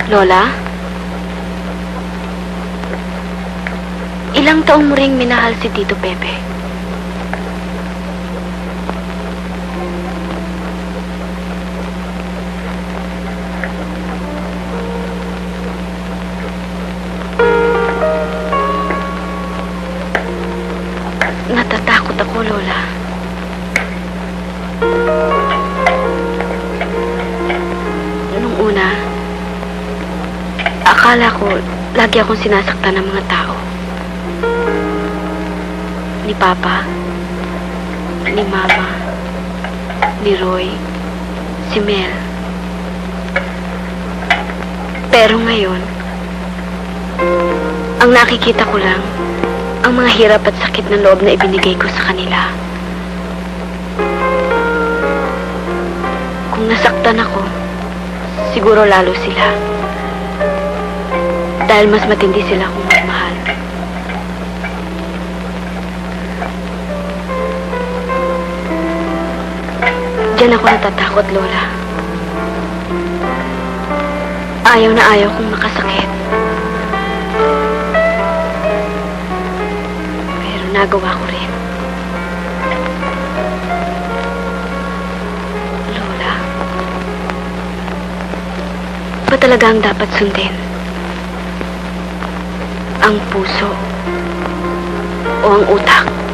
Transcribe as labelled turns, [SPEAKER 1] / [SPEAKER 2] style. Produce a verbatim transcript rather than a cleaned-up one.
[SPEAKER 1] Lola? Ilang taong mo ring minahal si Tito Pepe? Natatakot ako, Lola. Nung una, akala ko lagi akong sinasaktan ng mga tao. Ni Papa, ni Mama, ni Roy, si Mel. Pero ngayon, ang nakikita ko lang, ang mga hirap at sakit ng loob na ibinigay ko sa kanila. Kung nasaktan ako, siguro lalo sila. Dahil mas matindi sila kung magmahal. Diyan ako natatakot, Lola. Ayaw na ayaw kong makasakit. Pero nagawa ko rin. Lola, ba talaga ang dapat sundin? Ang puso o ang utak?